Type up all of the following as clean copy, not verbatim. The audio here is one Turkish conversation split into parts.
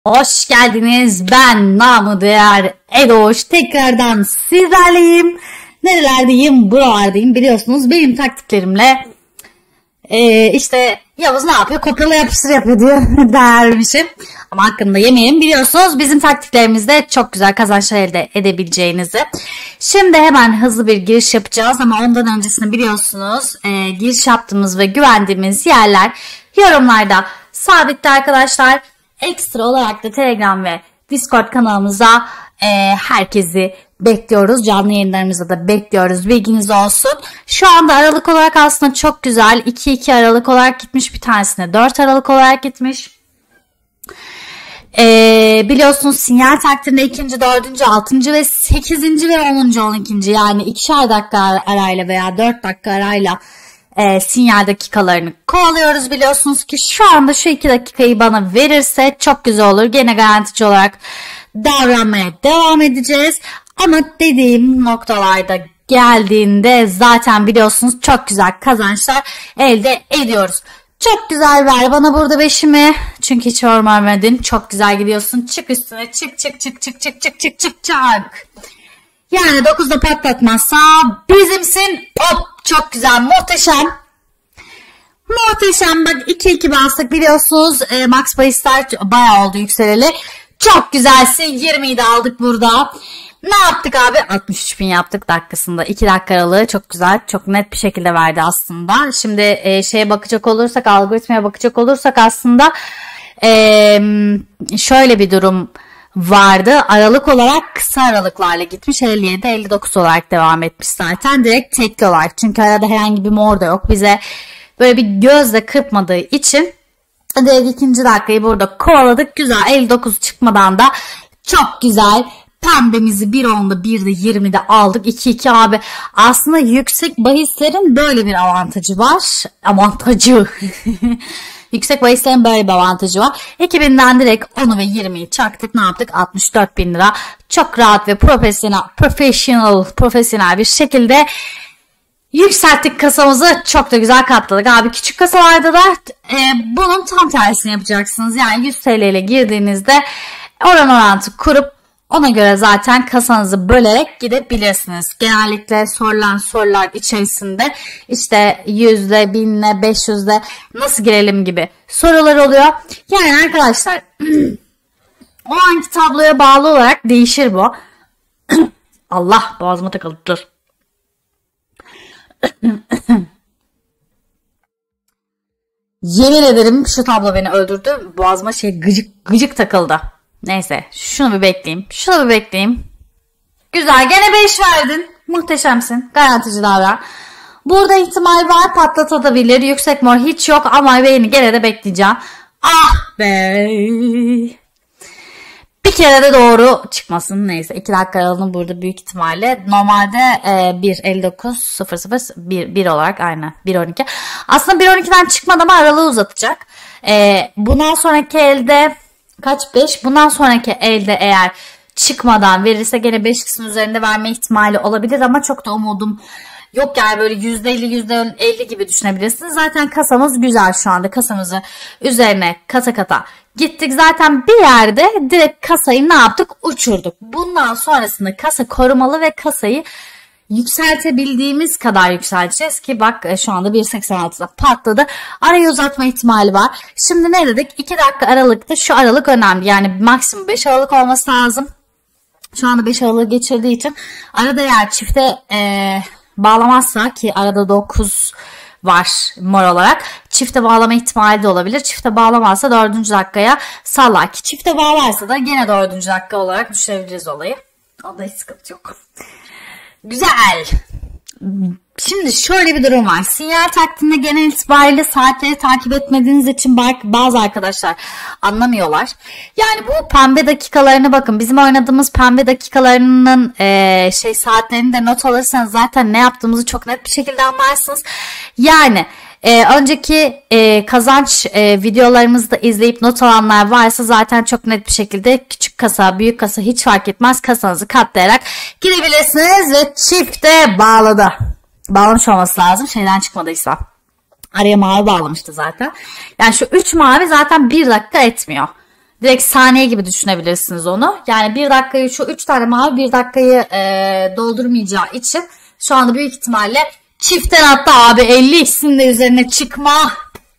Hoş geldiniz. Ben namı değer Edoş. Tekrardan sizlerleyim. Nerelerdeyim? Buralardayım. Biliyorsunuz benim taktiklerimle işte Yavuz ne yapıyor? Kopyala yapıştır yapıyor diyor. Dermişim. Ama hakkında yemeyelim. Biliyorsunuz bizim taktiklerimizde çok güzel kazançlar elde edebileceğinizi. Şimdi hemen hızlı bir giriş yapacağız. Ama ondan öncesini biliyorsunuz giriş yaptığımız ve güvendiğimiz yerler yorumlarda sabitti arkadaşlar. Ekstra olarak da Telegram ve Discord kanalımıza herkesi bekliyoruz. Canlı yayınlarımızda da bekliyoruz. Bilginiz olsun. Şu anda aralık olarak aslında çok güzel. 2-2 aralık olarak gitmiş. Bir tanesine 4 aralık olarak gitmiş. Biliyorsunuz sinyal takdirinde 2. 4. 6. ve 8. ve 10. 12. yani 2'şer dakika arayla veya 4 dakika arayla sinyal dakikalarını kovalıyoruz. Biliyorsunuz ki şu anda şu 2 dakikayı bana verirse çok güzel olur. Gene garantici olarak davranmaya devam edeceğiz. Ama dediğim noktalarda geldiğinde zaten biliyorsunuz çok güzel kazançlar elde ediyoruz. Çok güzel ver bana burada 5'imi. Çünkü hiç vermedin. Çok güzel gidiyorsun. Çık üstüne. Çık. Yani 9'da patlatmazsa bizimsin. Hop çok güzel, muhteşem. Muhteşem, bak 2-2 bastık biliyorsunuz. Max bahisler bayağı oldu yükseleli. Çok güzelsin, 20'yi de aldık burada. Ne yaptık abi? 63.000 yaptık dakikasında. 2 dakika aralığı çok güzel. Çok net bir şekilde verdi aslında. Şimdi şeye bakacak olursak, algoritmaya bakacak olursak aslında şöyle bir durum vardı. Aralık olarak kısa aralıklarla gitmiş. 57-59 olarak devam etmiş zaten. Direkt tekli olarak. Çünkü arada herhangi bir mor da yok. Bize böyle bir gözle kırpmadığı için direkt 2. dakikayı burada kovaladık. Güzel. 59 çıkmadan da çok güzel. Pembemizi 1.10'da 1'de 20'de aldık. 2-2 abi. Aslında yüksek bahislerin böyle bir avantajı var. Avantajı. Yüksek bahislerin böyle bir avantajı var. 2000'den direkt 10'u ve 20'yi çaktık. Ne yaptık? 64.000 lira. Çok rahat ve profesyonel bir şekilde yükselttik kasamızı. Çok da güzel katladık. Abi küçük kasalarda da bunun tam tersini yapacaksınız. Yani 100 TL ile girdiğinizde orantı kurup ona göre zaten kasanızı bölerek gidebilirsiniz. Genellikle sorulan sorular içerisinde işte 100'le, 1000'le, 500'le nasıl girelim gibi sorular oluyor. Yani arkadaşlar o anki tabloya bağlı olarak değişir bu. Allah, boğazıma takıldı, dur. Yemin ederim şu tablo beni öldürdü. Boğazıma gıcık takıldı. Neyse şunu bir bekleyeyim. Güzel, gene 5 verdin. Muhteşemsin. Garantici davran. Burada ihtimal var, patlatabilir. Yüksek mor hiç yok ama beni gene de bekleyeceğim. Ah be. Bir kere de doğru çıkmasın. Neyse 2 dakika aralığını burada büyük ihtimalle. Normalde 1.59.00 1 olarak aynen 1.12. Aslında 1.12'den çıkmadı ama aralığı uzatacak. Bundan sonraki elde kaç 5? Bundan sonraki elde eğer çıkmadan verirse gene 5x'in üzerinde verme ihtimali olabilir ama çok da umudum yok. Yani böyle %50 %50 gibi düşünebilirsiniz. Zaten kasamız güzel şu anda. Kasamızı üzerine kata gittik. Zaten bir yerde direkt kasayı ne yaptık? Uçurduk. Bundan sonrasında kasa korumalı ve kasayı yükseltebildiğimiz kadar yükselteceğiz ki bak şu anda 1.86'da patladı. Arayı uzatma ihtimali var. Şimdi ne dedik? 2 dakika aralıkta şu aralık önemli. Yani maksimum 5 aralık olması lazım. Şu anda 5 aralığı geçirdiği için arada eğer çifte bağlamazsa ki arada 9 var mor olarak. Çifte bağlama ihtimali de olabilir. Çifte bağlamazsa 4. dakikaya sallar ki çifte bağlarsa da gene 4. dakika olarak düşürebiliriz olayı. Onda hiç sıkıntı yok. Güzel. Şimdi şöyle bir durum var. Sinyal taktiğinde genel itibariyle saatleri takip etmediğiniz için bazı arkadaşlar anlamıyorlar. Yani bu pembe dakikalarına bakın. Bizim oynadığımız pembe dakikalarının saatlerini de not alırsanız zaten ne yaptığımızı çok net bir şekilde anlarsınız. Yani önceki kazanç videolarımızı da izleyip not alanlar varsa zaten çok net bir şekilde küçük kasa, büyük kasa hiç fark etmez, kasanızı katlayarak girebilirsiniz ve çifte bağladı. Bağlamış olması lazım şeyden çıkmadıysa. Araya mavi bağlamıştı zaten. Yani şu 3 mavi zaten 1 dakika etmiyor. Direkt saniye gibi düşünebilirsiniz onu. Yani 1 dakikayı şu 3 tane mavi 1 dakikayı doldurmayacağı için şu anda büyük ihtimalle çiftten hatta abi 50x'in de üzerine çıkma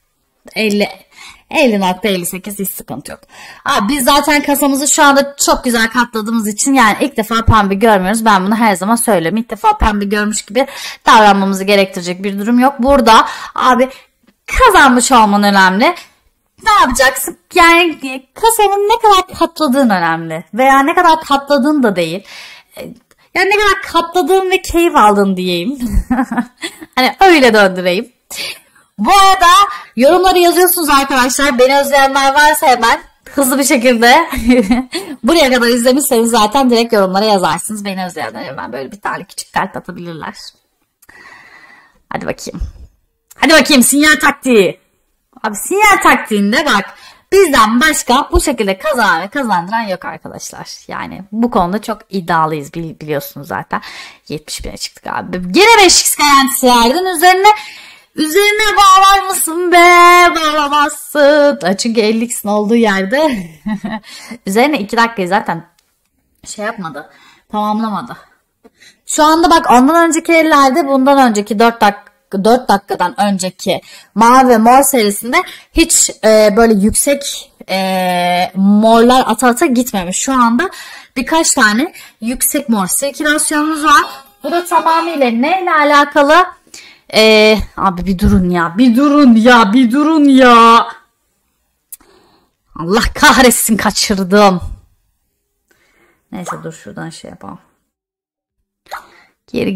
50.58 hiç sıkıntı yok. Abi biz zaten kasamızı şu anda çok güzel katladığımız için yani ilk defa pembe görmüyoruz. Ben bunu her zaman söylüyorum. İlk defa pembe görmüş gibi davranmamızı gerektirecek bir durum yok. Burada abi kazanmış olman önemli. Ne yapacaksın? Yani kasanın ne kadar katladığın önemli. Veya ne kadar katladığın da değil. Yani ne kadar katladığın ve keyif aldın diyeyim. Hani öyle döndüreyim. Bu arada yorumları yazıyorsunuz arkadaşlar. Beni özleyenler varsa hemen hızlı bir şekilde buraya kadar izlemişseniz zaten direkt yorumlara yazarsınız. Beni özleyenler hemen böyle bir tane küçük kalp atabilirler. Hadi bakayım. Hadi bakayım sinyal taktiği. Abi sinyal taktiğinde bak bizden başka bu şekilde kazanan ve kazandıran yok arkadaşlar. Yani bu konuda çok iddialıyız biliyorsunuz zaten. 70.000'e çıktık abi. Gene 5x garantisi verdin üzerine bağlar mısın be? Bağlamazsın. Çünkü 50x'in olduğu yerde üzerine 2 dakikayı zaten şey yapmadı. Tamamlamadı. Şu anda bak ondan önceki ellerde bundan önceki 4 dakikadan önceki mavi ve mor serisinde hiç böyle yüksek morlar ata gitmemiş. Şu anda birkaç tane yüksek mor sirkülasyonumuz var. Bu da tamamıyla neyle alakalı? Abi bir durun ya. Allah kahretsin kaçırdım. Neyse dur şuradan şey yapalım. Geri.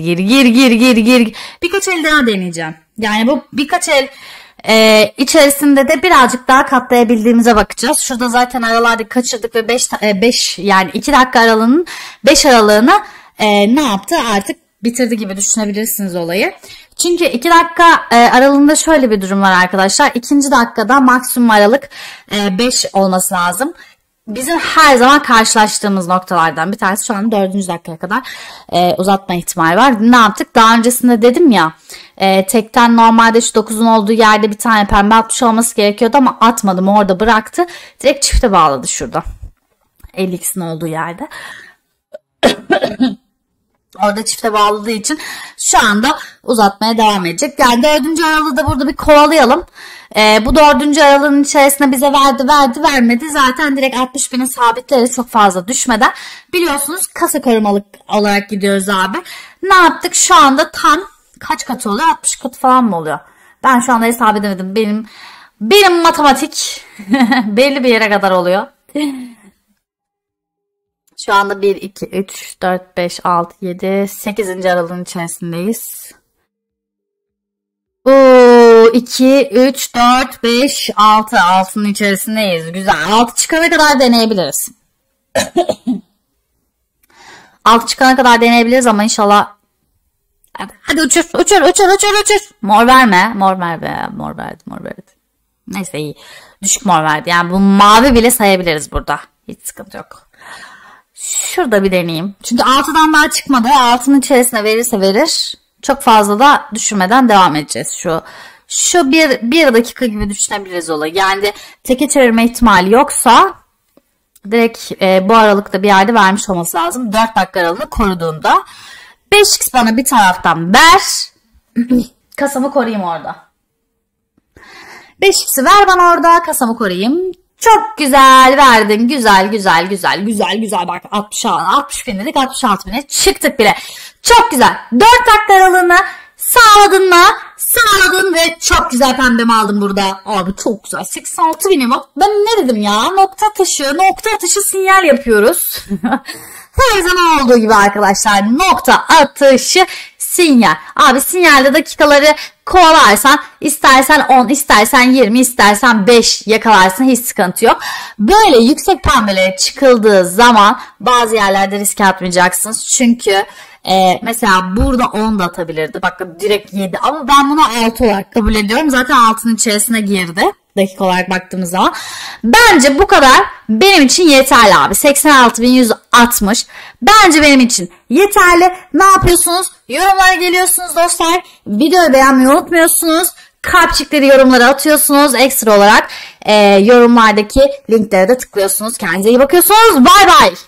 Birkaç el daha deneyeceğim. Yani bu birkaç el içerisinde de birazcık daha katlayabildiğimize bakacağız. Şurada zaten aralarda kaçırdık ve 5 yani 2 dakika aralığının 5 aralığını ne yaptı artık bitirdi gibi düşünebilirsiniz olayı. Çünkü 2 dakika aralığında şöyle bir durum var arkadaşlar. 2. dakikada maksimum aralık 5 olması lazım. Bizim her zaman karşılaştığımız noktalardan bir tanesi şu an 4. dakikaya kadar uzatma ihtimali var. Ne yaptık? Daha öncesinde dedim ya tekten normalde şu 9'un olduğu yerde bir tane pembe atmış olması gerekiyordu ama atmadım orada bıraktı. Direkt çifte bağladı şurada. 50x'in olduğu yerde. Orada çifte bağladığı için şu anda uzatmaya devam edecek. Yani 4. aralığı da burada bir kovalayalım. Bu 4. aralığın içerisinde bize vermedi. Zaten direkt 60.000'e sabitleriz çok fazla düşmeden. Biliyorsunuz kasa korumalık olarak gidiyoruz abi. Ne yaptık? Şu anda tam kaç katı oluyor? 60 katı falan mı oluyor? Ben şu anda hesap edemedim. Benim matematik belli bir yere kadar oluyor. Şu anda 1, 2, 3, 4, 5, 6, 7, 8. aralığın içerisindeyiz. 2, 3, 4, 5, 6. 6'nın içerisindeyiz. Güzel. 6 çıkana kadar deneyebiliriz. 6 çıkana kadar deneyebiliriz ama inşallah. Hadi uçur. Mor verme. Mor verdi. Neyse iyi. Düşük mor verdi. Yani bu mavi bile sayabiliriz burada. Hiç sıkıntı yok. Şurada bir deneyeyim. Çünkü 6'dan daha çıkmadı. 6'nın içerisine verirse verir. Çok fazla da düşürmeden devam edeceğiz. Şu bir dakika gibi düşünebiliriz olayı. Yani teke çevirme ihtimali yoksa direkt bu aralıkta bir yerde vermiş olması lazım. 4 dakika aralığını koruduğunda. 5x bana bir taraftan ver. Kasamı koruyayım orada. 5x'i ver bana orada. Kasamı koruyayım. Çok güzel verdin. Güzel. Bak 60.000 dedik. 66.000'e çıktık bile. Çok güzel. 4 dakika aralığını sağladın mı? Sağladın ve çok güzel pembemi aldım burada. Abi çok güzel. 86.000'e bak. Ben ne dedim ya? Nokta atışı sinyal yapıyoruz. Her zaman olduğu gibi arkadaşlar. Nokta atışı sinyal. Abi sinyalde dakikaları kovalarsan istersen 10, istersen 20, istersen 5 yakalarsın. Hiç sıkıntı yok. Böyle yüksek pembelere çıkıldığı zaman bazı yerlerde riske atmayacaksınız. Çünkü mesela burada 10 da atabilirdi. Bakın direkt 7 ama ben bunu 6 olarak kabul ediyorum. Zaten 6'nın içerisine girdi. Dakika olarak baktığımız zaman. Bence bu kadar benim için yeterli abi. 86.160. Bence benim için yeterli. Ne yapıyorsunuz? Yorumlara geliyorsunuz dostlar. Videoyu beğenmeyi unutmuyorsunuz. Kalpçikleri yorumlara atıyorsunuz ekstra olarak. yorumlardaki linklere de tıklıyorsunuz. Kendinize iyi bakıyorsunuz. Bay bay.